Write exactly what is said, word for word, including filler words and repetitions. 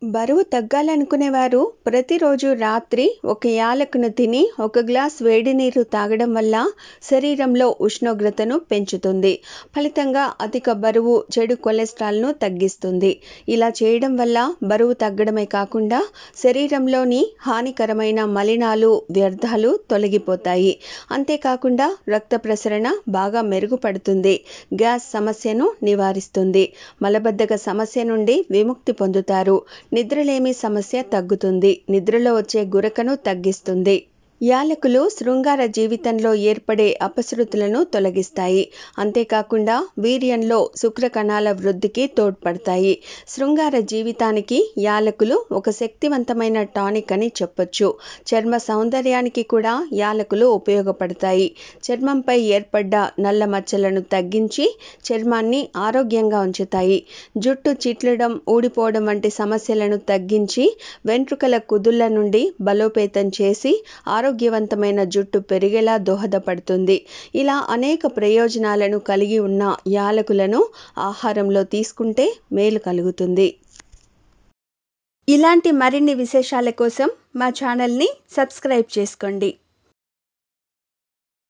బరువు తగ్గాలనుకునేవారు ప్రతిరోజు రాత్రి ఒక యాలకును తిని ఒక గ్లాస్ వేడి నీరు తాగడం వల్ల శరీరంలో ఉష్ణోగ్రతను పెంచుతుంది. ఫలితంగా అధిక బరువు చెడు కొలెస్ట్రాల్ను తగ్గిస్తుంది. ఇలా చేయడం వల్ల బరువు తగ్గడమే కాకుండా శరీరంలోని హానికరమైన మలినాలు, వ్యర్థాలు తొలగిపోతాయి. అంతేకాకుండా రక్త ప్రసరణ బాగా మెరుగుపడుతుంది. గ్యాస్ సమస్యను నివారిస్తుంది. మలబద్ధక సమస్య నుండి విముక్తి పొందుతారు. నిద్రలేమి సమస్య తగ్గుతుంది. నిద్రలో వచ్చే గురకను తగ్గిస్తుంది. యాలకులు శృంగార జీవితంలో ఏర్పడే అపశృతులను తొలగిస్తాయి. అంతేకాకుండా వీర్యంలో శుక్ర కణాల వృద్ధికి తోడ్పడతాయి. శృంగార జీవితానికి యాలకులు ఒక శక్తివంతమైన టానిక్ అని చెప్పొచ్చు. చర్మ సౌందర్యానికి కూడా యాలకులు ఉపయోగపడతాయి. చర్మంపై ఏర్పడ్డ నల్ల మచ్చలను తగ్గించి చర్మాన్ని ఆరోగ్యంగా ఉంచుతాయి. జుట్టు చిట్లడం, ఊడిపోవడం వంటి సమస్యలను తగ్గించి వెంట్రుకల కుదుళ్ల నుండి బలోపేతం చేసి ఆరోగ్యవంతమైన జుట్టు పెరిగేలా దోహదపడుతుంది. ఇలా అనేక ప్రయోజనాలను కలిగి ఉన్న యాలకులను ఆహారంలో తీసుకుంటే మేలు కలుగుతుంది. ఇలాంటి మరిన్ని విశేషాల కోసం మా ఛానల్ని సబ్స్క్రైబ్ చేసుకోండి.